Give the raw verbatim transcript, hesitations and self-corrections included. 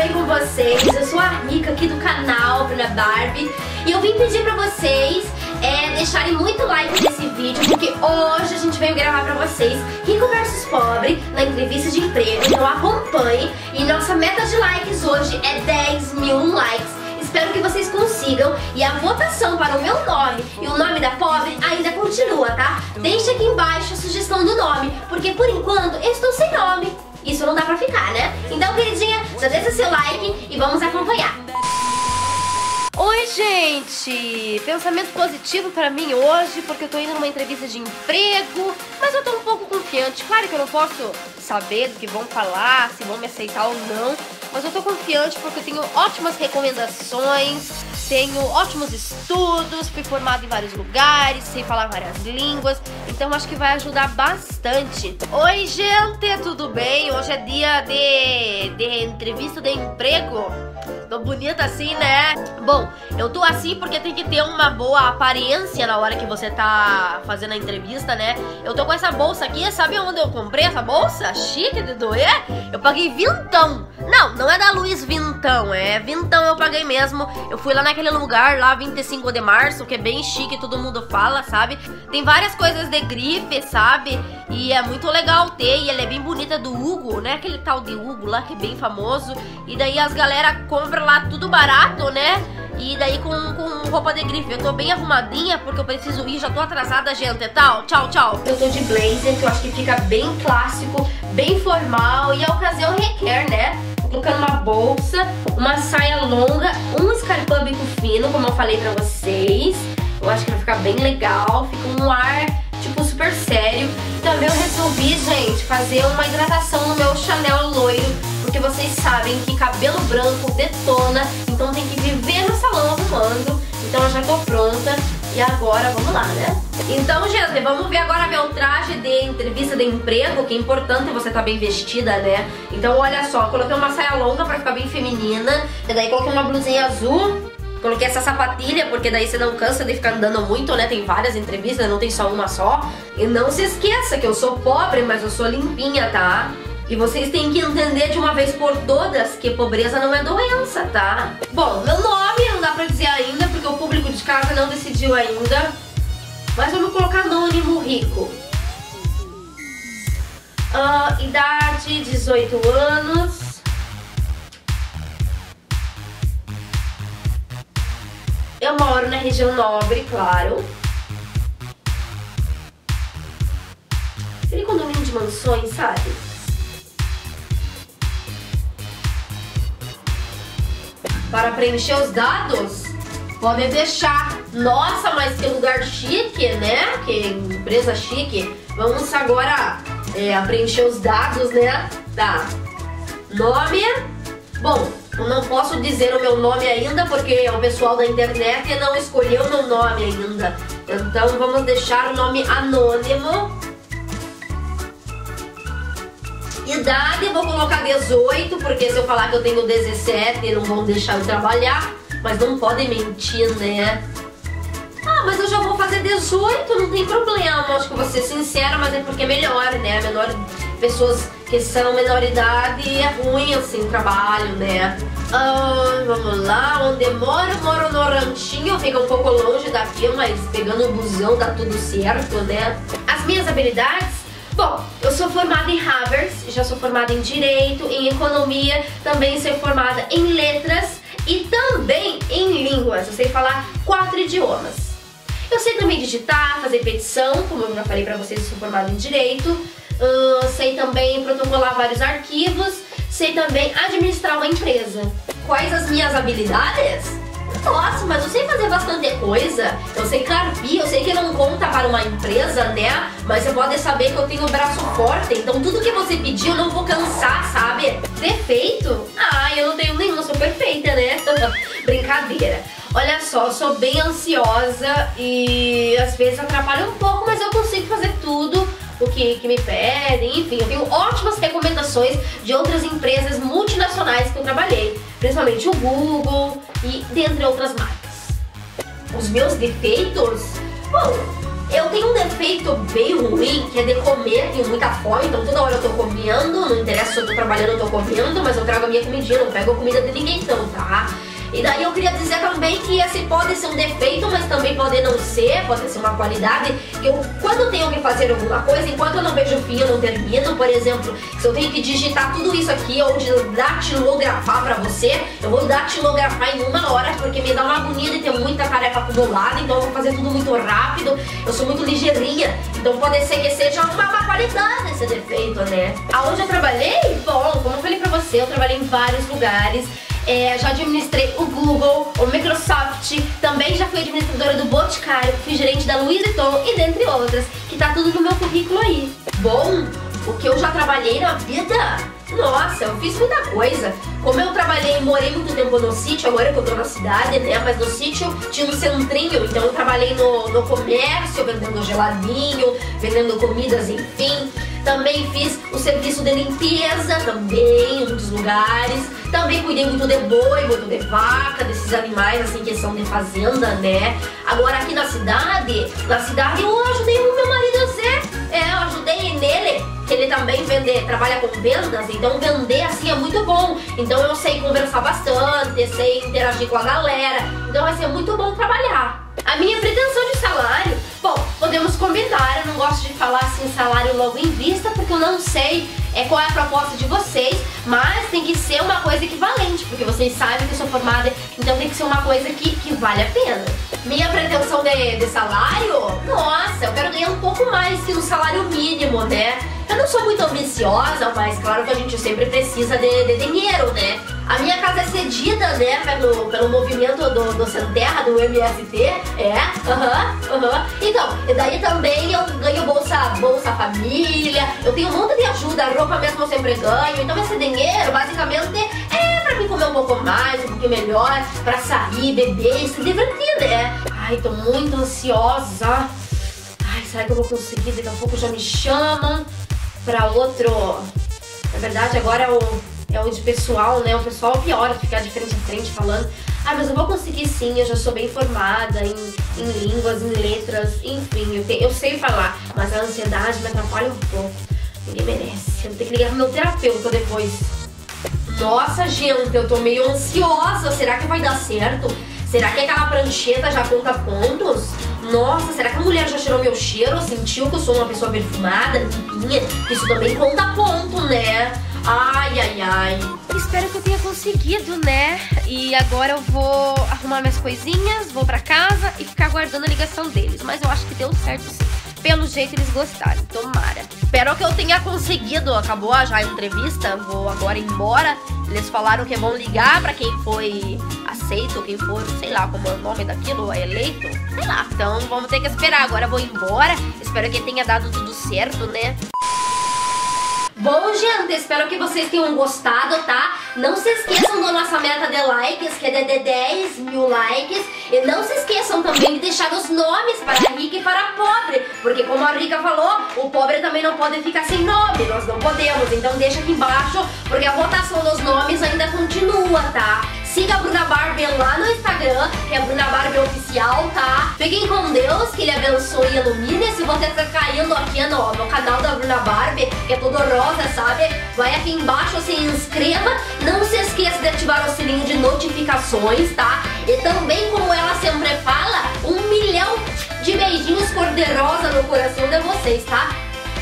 bem com vocês? Eu sou a Rica aqui do canal Bruna Barbie e eu vim pedir pra vocês é, deixarem muito like nesse vídeo, porque hoje a gente veio gravar pra vocês Rico versus Pobre na entrevista de emprego. Então acompanhe, e nossa meta de likes hoje é dez mil likes. Espero que vocês consigam, e a votação para o meu nome e o nome da pobre ainda continua, tá? Deixa aqui embaixo a sugestão do nome, porque por enquanto eu estou sem nome. Isso não dá pra ficar, né? Então, queridinha, já deixa seu like e vamos acompanhar. Oi, gente! Pensamento positivo pra mim hoje, porque eu tô indo numa entrevista de emprego, mas eu tô um pouco confiante. Claro que eu não posso saber do que vão falar, se vão me aceitar ou não, mas eu tô confiante porque eu tenho ótimas recomendações, tenho ótimos estudos, fui formada em vários lugares, sei falar várias línguas, então acho que vai ajudar bastante. Oi, gente, tudo bem? Hoje é dia de, de entrevista de emprego. Tô bonita assim, né? Bom, eu tô assim porque tem que ter uma boa aparência na hora que você tá fazendo a entrevista, né? Eu tô com essa bolsa aqui, sabe onde eu comprei essa bolsa? Chique de doer? Eu paguei vintão. Não, não é da Luiz Vintão, é vintão eu paguei mesmo. Eu fui lá naquele lugar, lá vinte e cinco de março, que é bem chique, todo mundo fala, sabe? Tem várias coisas de grife, sabe? E é muito legal ter, e ela é bem bonita, do Hugo, né? Aquele tal de Hugo lá, que é bem famoso. E daí as galera compram lá tudo barato, né? E daí com, com roupa de grife. Eu tô bem arrumadinha porque eu preciso ir, já tô atrasada, gente. Tal, tchau, tau. Eu tô de blazer, que eu acho que fica bem clássico, bem formal, e a ocasião requer, né? Tô colocando uma bolsa, uma saia longa, um escarpão bico fino, como eu falei pra vocês. Eu acho que vai ficar bem legal, fica um ar, tipo, super sério. Também eu resolvi, gente, fazer uma hidratação no meu Chanel loiro, porque vocês sabem que cabelo branco detona, então tem que viver no salão arrumando. Então eu já tô pronta e agora vamos lá, né? Então, gente, vamos ver agora meu traje de entrevista de emprego, que é importante você tá bem vestida, né? Então olha só, coloquei uma saia longa pra ficar bem feminina, e daí coloquei uma blusinha azul. Coloquei essa sapatilha, porque daí você não cansa de ficar andando muito, né? Tem várias entrevistas, não tem só uma só. E não se esqueça que eu sou pobre, mas eu sou limpinha, tá? E vocês têm que entender de uma vez por todas que pobreza não é doença, tá? Bom, meu nome não dá pra dizer ainda, porque o público de casa não decidiu ainda. Mas vamos colocar anônimo Rico. Uh, idade, dezoito anos. Eu moro na região nobre, claro. Seria condomínio de mansões, sabe? Para preencher os dados, pode deixar. Nossa, mas que lugar chique, né? Que empresa chique. Vamos agora é, preencher os dados, né? Tá. Nome. Bom, eu não posso dizer o meu nome ainda, porque o pessoal da internet não escolheu o meu nome ainda. Então vamos deixar o nome anônimo. Idade, vou colocar dezoito, porque se eu falar que eu tenho dezessete, não vão deixar eu trabalhar. Mas não podem mentir, né? Ah, mas eu já vou fazer dezoito, não tem problema. Acho que vou ser sincera, mas é porque é melhor, né? Menor, pessoas que são menor idade é ruim assim o trabalho, né? Ah, vamos lá, onde moro? Moro no ranchinho, fica um pouco longe daqui, mas pegando o busão dá tudo certo, né? As minhas habilidades? Bom, eu sou formada em Harvard, já sou formada em Direito, em Economia, também sou formada em Letras e também em Línguas. Eu sei falar quatro idiomas. Eu sei também digitar, fazer petição, como eu já falei pra vocês, eu sou formada em Direito. Uh, sei também protocolar vários arquivos. Sei também administrar uma empresa. Quais as minhas habilidades? Nossa, mas eu sei fazer bastante coisa. Eu sei carpir, eu sei que não conta para uma empresa, né? Mas você pode saber que eu tenho o braço forte. Então tudo que você pedir eu não vou cansar, sabe? Defeito? Ah, eu não tenho nenhum, eu sou perfeita, né? Brincadeira. Olha só, eu sou bem ansiosa e às vezes atrapalha um pouco, mas eu consigo fazer tudo o que, que me pedem. Enfim, eu tenho ótimas recomendações de outras empresas multinacionais que eu trabalhei, principalmente o Google e dentre outras marcas. Os meus defeitos? Bom, Eu tenho um defeito bem ruim, que é de comer, tenho muita fome, então toda hora eu tô comendo, não interessa se eu tô trabalhando, eu tô comendo, mas eu trago a minha comidinha, não pego a comida de ninguém então, tá? E daí eu queria dizer também que esse pode ser um defeito, mas também pode não ser, pode ser uma qualidade. Que eu, quando eu tenho que fazer alguma coisa, enquanto eu não vejo o fim, eu não termino. Por exemplo, se eu tenho que digitar tudo isso aqui ou datilografar pra você, eu vou datilografar em uma hora, porque me dá uma agonia de ter muita tarefa acumulada, então eu vou fazer tudo muito rápido, eu sou muito ligeirinha, então pode ser que seja uma, uma qualidade esse defeito, né? Aonde eu trabalhei? Bom, como eu falei pra você, eu trabalhei em vários lugares. É, já administrei o Google, o Microsoft, também já fui administradora do Boticário, fui gerente da Louis Vuitton e dentre outras, que tá tudo no meu currículo aí. Bom, o que eu já trabalhei na vida? Nossa, eu fiz muita coisa. Como eu trabalhei, morei muito tempo no sítio, agora que eu tô na cidade, né? Mas no sítio tinha um centrinho, então eu trabalhei no, no comércio, vendendo geladinho, vendendo comidas, enfim. Também fiz o serviço de limpeza, também, em muitos lugares. Também cuidei muito de boi, muito de vaca, desses animais, assim, que são de fazenda, né? Agora, aqui na cidade, na cidade eu ajudei o meu marido Zé. É, eu ajudei nele, que ele também vende, trabalha com vendas, então vender, assim, é muito bom. Então eu sei conversar bastante, sei interagir com a galera, então vai ser muito bom trabalhar. A minha pretensão de salário, bom, podemos combinar, eu não gosto de falar assim salário logo em vista, porque eu não sei é, qual é a proposta de vocês, mas tem que ser uma coisa equivalente, porque vocês sabem que eu sou formada, então tem que ser uma coisa que, que vale a pena. Minha pretensão de, de salário, nossa, eu quero ganhar um pouco mais que no salário mínimo, né? Eu não sou muito ambiciosa, mas claro que a gente sempre precisa de, de dinheiro, né? A minha casa é cedida, né, pelo, pelo movimento do, do Sem Terra, do M S T, é, aham, uh aham. -huh, uh -huh. Então, e daí também eu ganho bolsa, bolsa família, eu tenho um monte de ajuda, roupa mesmo eu sempre ganho, então esse dinheiro basicamente é pra mim comer um pouco mais, um pouquinho melhor, pra sair, beber e se divertir, né? Ai, tô muito ansiosa. Ai, será que eu vou conseguir? Daqui a pouco já me chamam pra outro... Na verdade, agora é o... É o de pessoal, né? O pessoal piora ficar de frente a frente falando. Ah, mas eu vou conseguir sim, eu já sou bem formada em, em línguas, em letras, enfim, eu, te, eu sei falar. Mas a ansiedade me atrapalha um pouco. Ninguém merece. Eu vou ter que ligar pro meu terapeuta depois. Nossa, gente, eu tô meio ansiosa. Será que vai dar certo? Será que aquela prancheta já conta pontos? Nossa, será que a mulher já tirou meu cheiro? Sentiu que eu sou uma pessoa perfumada, limpinha? Isso também conta ponto, né? Ai, ai, ai. Espero que eu tenha conseguido, né? E agora eu vou arrumar minhas coisinhas, vou pra casa e ficar aguardando a ligação deles. Mas eu acho que deu certo sim. Pelo jeito eles gostaram, tomara. Espero que eu tenha conseguido. Acabou já a entrevista, vou agora embora. Eles falaram que vão ligar pra quem foi aceito, quem for, sei lá como é o nome daquilo, é eleito. Sei lá, então vamos ter que esperar. Agora eu vou embora, espero que tenha dado tudo certo, né? Bom, gente, espero que vocês tenham gostado, tá? Não se esqueçam da nossa meta de likes, que é de dez mil likes. E não se esqueçam também de deixar os nomes para rica e para pobre. Porque como a Rica falou, o pobre também não pode ficar sem nome. Nós não podemos, então deixa aqui embaixo, porque a votação dos nomes ainda continua, tá? Siga a Bruna Barbie lá no Instagram, que é Bruna Barbie Oficial, tá? Fiquem com Deus, que Ele abençoe e ilumine. Se você tá caindo aqui no, no canal da Bruna Barbie, que é todo rosa, sabe? Vai aqui embaixo, se inscreva. Não se esqueça de ativar o sininho de notificações, tá? E também, como ela sempre fala, um milhão de beijinhos cor-de-rosa no coração de vocês, tá?